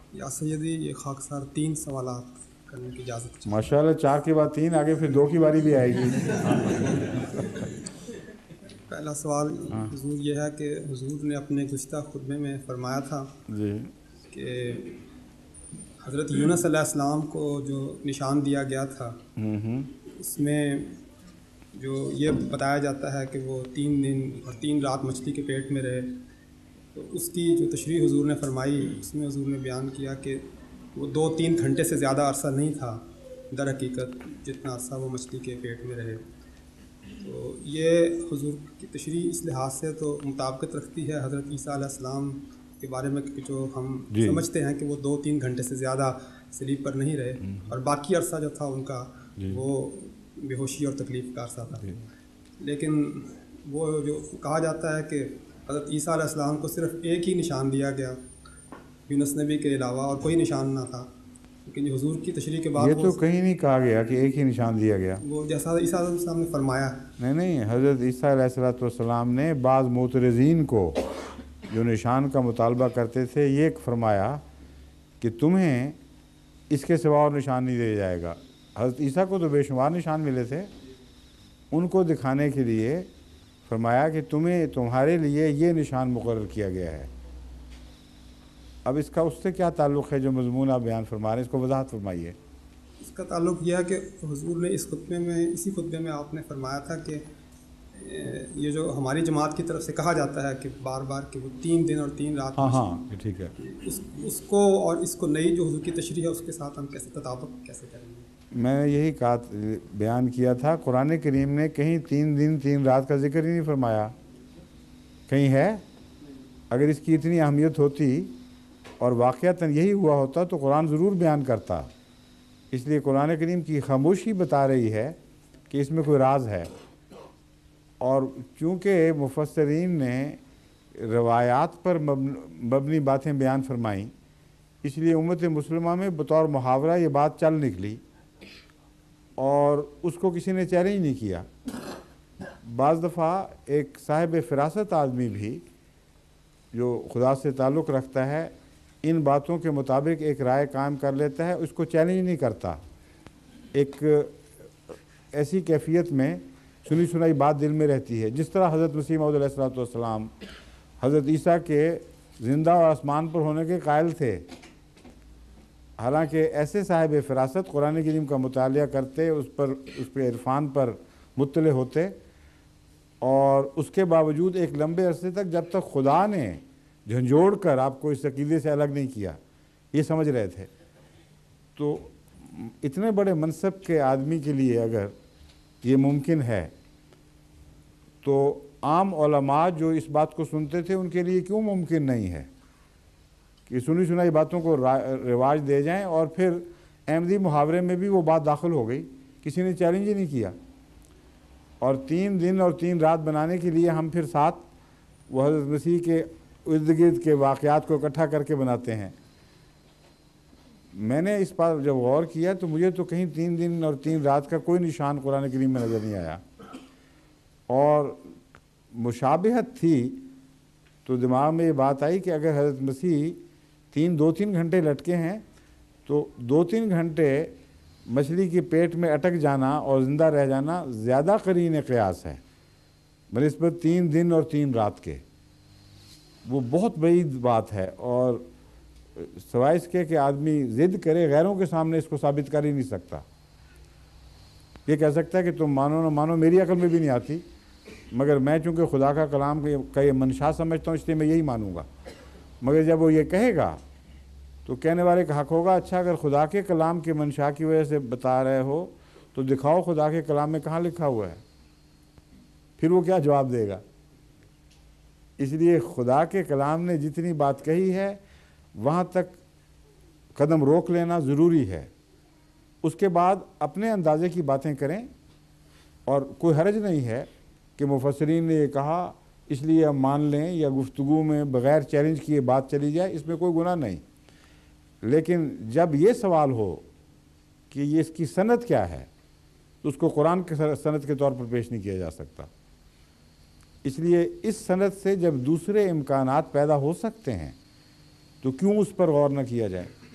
یا سیدی یہ خاکسار 3 سوالات کرنے کی اجازت چاہیے۔ ماشاءاللہ 4 کے بعد 3 آگے پھر 2 کی باری بھی آئے گی۔ پہلا سوال حضور یہ ہے کہ حضور نے اپنے گزشتہ خطبے میں فرمایا تھا جی کہ حضرت یونس علیہ السلام کو جو نشان دیا گیا تھا اس میں جو یہ بتایا جاتا ہے کہ وہ 3 دن اور 3 رات مچھلی کے پیٹ میں رہے، تو اس کی جو تشریح حضور نے فرمائی اس میں حضور نے بیان کیا کہ وہ 2-3 گھنٹے سے زیادہ عرصہ نہیں تھا در حقیقت جتنا عرصہ وہ مچھلی کے پیٹ میں رہے۔ تو یہ حضور کی تشریح اس لحاظ سے تو مطابقت رکھتی ہے حضرت عیسیٰ علیہ السلام کے بارے میں کہ جو ہم جی سمجھتے ہیں کہ وہ 2-3 گھنٹے سے زیادہ سلیپ پر نہیں رہے، اور باقی عرصہ جو تھا ان کا وہ بے ہوشی اور تکلیف کا عرصہ تھا۔ لیکن وہ جو کہا جاتا ہے کہ حضرت عیسیٰ علیہ السلام کو صرف ایک ہی نشان دیا گیا یونس نبی کے علاوہ، اور کوئی نشان نہ تھا، لیکن جو حضور کی تشریح کے بعد یہ تو کہیں نہیں کہا گیا کہ ایک ہی نشان دیا گیا۔ وہ جیسا عیسیٰ علیہ السلام نے فرمایا نہیں، حضرت عیسیٰ علیہ السلام نے بعض معترضین کو جو نشان کا مطالبہ کرتے تھے یہ فرمایا کہ تمہیں اس کے سوا اور نشان نہیں دیا جائے گا۔ حضرت عیسیٰ کو تو بے شمار نشان ملے تھے، ان کو دکھانے کے لیے فرمایا کہ تمہارے لیے یہ نشان مقرر کیا گیا ہے۔ اب اس کا اس سے کیا تعلق ہے جو مضمون آپ بیان فرما رہے ہیں، اس کو وضاحت فرمائیے۔ اس کا تعلق یہ ہے کہ حضور نے اسی خطبے میں آپ نے فرمایا تھا کہ یہ جو ہماری جماعت کی طرف سے کہا جاتا ہے کہ بار بار کہ وہ 3 دن اور 3 رات ہاں ٹھیک ہے، اس کو اور اس کو نئی جو حضور کی تشریح ہے اس کے ساتھ ہم کیسے تطابق کیسے کریں گے؟ میں نے یہی بیان کیا تھا، قرآن کریم نے کہیں 3 دن 3 رات کا ذکر ہی نہیں فرمایا، کہیں ہے؟ اگر اس کی اتنی اہمیت ہوتی اور واقعتاً یہی ہوا ہوتا تو قرآن ضرور بیان کرتا۔ اس لیے قرآن کریم کی خاموشی بتا رہی ہے کہ اس میں کوئی راز ہے، اور چونکہ مفسرین نے روایات پر مبنی باتیں بیان فرمائیں، اس لیے امت مسلمہ میں بطور محاورہ یہ بات چل نکلی اور اس کو کسی نے چیلنج نہیں کیا۔ بعض دفعہ ایک صاحب فراست آدمی بھی جو خدا سے تعلق رکھتا ہے ان باتوں کے مطابق ایک رائے قائم کر لیتا ہے، اس کو چیلنج نہیں کرتا، ایک ایسی کیفیت میں سنی سنائی بات دل میں رہتی ہے۔ جس طرح حضرت مسیح موعود علیہ السلام حضرت عیسیٰ کے زندہ اور آسمان پر ہونے کے قائل تھے، حالانکہ ایسے صاحب فراست قرآن کریم کا مطالعہ کرتے، اس پہ عرفان پر مطلع ہوتے، اور اس کے باوجود ایک لمبے عرصے تک جب تک خدا نے جھنجھوڑ کر آپ کو اس عقیدے سے الگ نہیں کیا یہ سمجھ رہے تھے۔ تو اتنے بڑے منصب کے آدمی کے لیے اگر یہ ممکن ہے تو عام علماء جو اس بات کو سنتے تھے ان کے لیے کیوں ممکن نہیں ہے کہ سنی سنائی باتوں کو رواج دے جائیں؟ اور پھر احمدی محاورے میں بھی وہ بات داخل ہو گئی، کسی نے چیلنج ہی نہیں کیا، اور 3 دن اور 3 رات بنانے کے لیے ہم پھر ساتھ وہ حضرت مسیح کے ارد گرد کے واقعات کو اکٹھا کر کے بناتے ہیں۔ میں نے اس پر جب غور کیا تو مجھے تو کہیں 3 دن اور 3 رات کا کوئی نشان قرآن کریم میں نظر نہیں آیا، اور مشابہت تھی تو دماغ میں یہ بات آئی کہ اگر حضرت مسیح 2-3 گھنٹے لٹکے ہیں تو 2-3 گھنٹے مچھلی کے پیٹ میں اٹک جانا اور زندہ رہ جانا زیادہ قرین قیاس ہے بنسبت 3 دن اور 3 رات کے۔ وہ بہت بعید بات ہے، اور سوائے اس کے کہ آدمی ضد کرے غیروں کے سامنے اس کو ثابت کر ہی نہیں سکتا۔ یہ کہہ سکتا ہے کہ تم مانو نہ مانو، میری عقل میں بھی نہیں آتی، مگر میں چونکہ خدا کا کلام کا یہ منشا سمجھتا ہوں اس لیے میں یہی مانوں گا۔ مگر جب وہ یہ کہے گا تو کہنے والے کا حق ہوگا، اچھا اگر خدا کے کلام کے منشا کی وجہ سے بتا رہے ہو تو دکھاؤ خدا کے کلام میں کہاں لکھا ہوا ہے، پھر وہ کیا جواب دے گا؟ اس لیے خدا کے کلام نے جتنی بات کہی ہے وہاں تک قدم روک لینا ضروری ہے، اس کے بعد اپنے اندازے کی باتیں کریں، اور کوئی حرج نہیں ہے کہ مفسرین نے یہ کہا اس لیے ہم مان لیں، یا گفتگو میں بغیر چیلنج کیے بات چلی جائے، اس میں کوئی گناہ نہیں۔ لیکن جب یہ سوال ہو کہ یہ اس کی سند کیا ہے تو اس کو قرآن کے سند کے طور پر پیش نہیں کیا جا سکتا۔ اس لیے اس سند سے جب دوسرے امکانات پیدا ہو سکتے ہیں تو کیوں اس پر غور نہ کیا جائے؟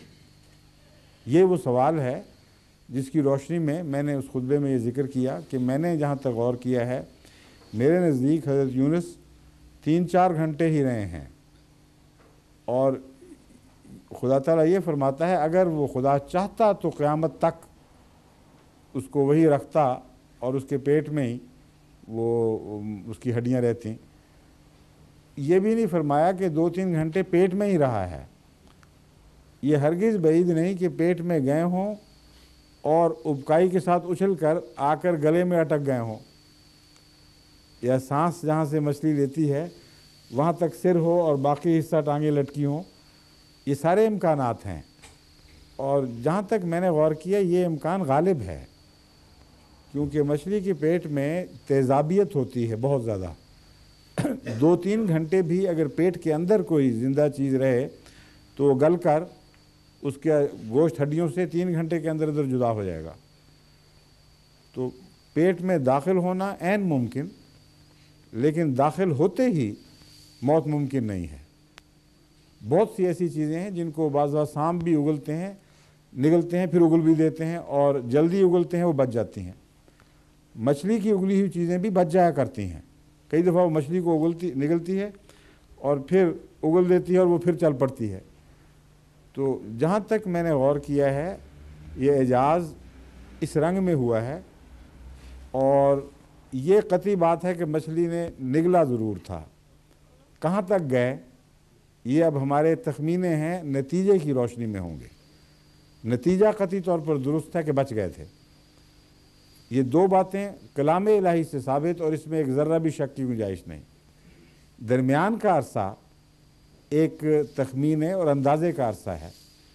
یہ وہ سوال ہے جس کی روشنی میں نے اس خطبے میں یہ ذکر کیا کہ میں نے جہاں تک غور کیا ہے میرے نزدیک حضرت یونس 3-4 گھنٹے ہی رہے ہیں، اور خدا تعالیٰ یہ فرماتا ہے اگر وہ خدا چاہتا تو قیامت تک اس کو وہی رکھتا اور اس کے پیٹ میں ہی وہ اس کی ہڈیاں رہتی۔ یہ بھی نہیں فرمایا کہ 2-3 گھنٹے پیٹ میں ہی رہا ہے، یہ ہرگز بعید نہیں کہ پیٹ میں گئے ہوں اور ابکائی کے ساتھ اچھل کر آ کر گلے میں اٹک گئے ہوں، یا سانس جہاں سے مچھلی لیتی ہے وہاں تک سر ہو اور باقی حصہ ٹانگیں لٹکی ہوں، یہ سارے امکانات ہیں۔ اور جہاں تک میں نے غور کیا یہ امکان غالب ہے، کیونکہ مچھلی کے پیٹ میں تیزابیت ہوتی ہے بہت زیادہ۔ 2-3 گھنٹے بھی اگر پیٹ کے اندر کوئی زندہ چیز رہے تو وہ گل کر اس کے گوشت ہڈیوں سے 3 گھنٹے کے اندر جدا ہو جائے گا۔ تو پیٹ میں داخل ہونا عین ممکن، لیکن داخل ہوتے ہی موت ممکن نہیں ہے۔ بہت سی ایسی چیزیں ہیں جن کو بعض سانپ بھی اگلتے ہیں، نگلتے ہیں، پھر اگل بھی دیتے ہیں، اور جلدی اگلتے ہیں وہ بچ جاتی ہیں۔ مچھلی کی اگلی ہوئی چیزیں بھی بچ جایا کرتی ہیں، کئی دفعہ وہ مچھلی کو نگلتی ہے اور پھر اگل دیتی ہے اور وہ پھر چل پڑتی ہے۔ تو جہاں تک میں نے غور کیا ہے یہ اعجاز اس رنگ میں ہوا ہے، اور یہ قطعی بات ہے کہ مچھلی نے نگلا ضرور تھا۔ کہاں تک گئے یہ اب ہمارے تخمینے ہیں، نتیجے کی روشنی میں ہوں گے۔ نتیجہ قطعی طور پر درست ہے کہ بچ گئے تھے۔ یہ 2 باتیں کلام الہی سے ثابت، اور اس میں ایک ذرہ بھی شک کی گنجائش نہیں۔ درمیان کا عرصہ ایک تخمینے اور اندازے کا عرصہ ہے۔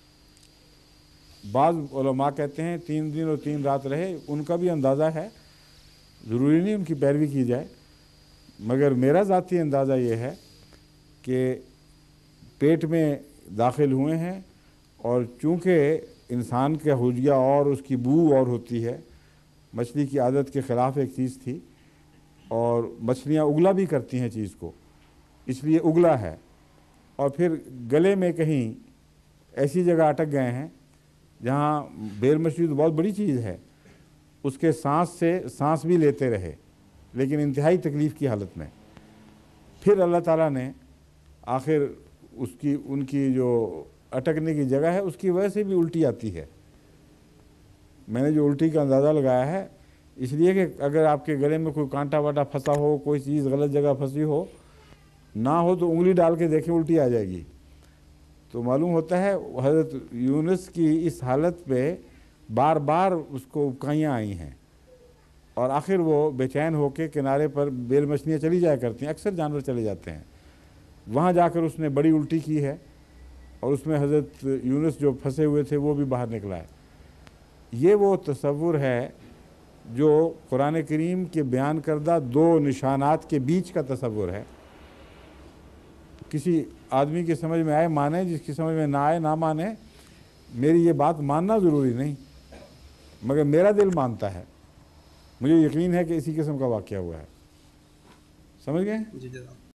بعض علماء کہتے ہیں 3 دن اور 3 رات رہے، ان کا بھی اندازہ ہے، ضروری نہیں ان کی پیروی کی جائے، مگر میرا ذاتی اندازہ یہ ہے کہ پیٹ میں داخل ہوئے ہیں، اور چونکہ انسان کا حلیہ اور اس کی بو اور ہوتی ہے، مچھلی کی عادت کے خلاف ایک چیز تھی، اور مچھلیاں اگلا بھی کرتی ہیں چیز کو، اس لیے اگلا ہے، اور پھر گلے میں کہیں ایسی جگہ اٹک گئے ہیں جہاں بیل مچھلی تو بہت بڑی چیز ہے، اس کے سانس بھی لیتے رہے لیکن انتہائی تکلیف کی حالت میں۔ پھر اللہ تعالیٰ نے آخر ان کی جو اٹکنے کی جگہ ہے اس کی وجہ سے بھی الٹی آتی ہے۔ میں نے جو الٹی کا اندازہ لگایا ہے اس لیے کہ اگر آپ کے گلے میں کوئی کانٹا واٹا پھنسا ہو، کوئی چیز غلط جگہ پھنسی ہو نہ ہو تو انگلی ڈال کے دیکھیں الٹی آ جائے گی۔ تو معلوم ہوتا ہے حضرت یونس کی اس حالت پہ بار بار اس کو ابکائیاں آئی ہیں، اور آخر وہ بے چین ہو کے کنارے پر بیل مچھلیاں چلی جایا کرتی ہیں، اکثر جانور چلے جاتے ہیں، وہاں جا کر اس نے بڑی الٹی کی ہے، اور اس میں حضرت یونس جو پھنسے ہوئے تھے وہ بھی باہر نکلا ہے۔ یہ وہ تصور ہے جو قرآن کریم کے بیان کردہ 2 نشانات کے بیچ کا تصور ہے۔ کسی آدمی کی سمجھ میں آئے مانے، جس کی سمجھ میں نہ آئے نہ مانے، میری یہ بات ماننا ضروری نہیں، مگر میرا دل مانتا ہے، مجھے یقین ہے کہ اسی قسم کا واقعہ ہوا ہے۔ سمجھ گئے؟ جی جناب۔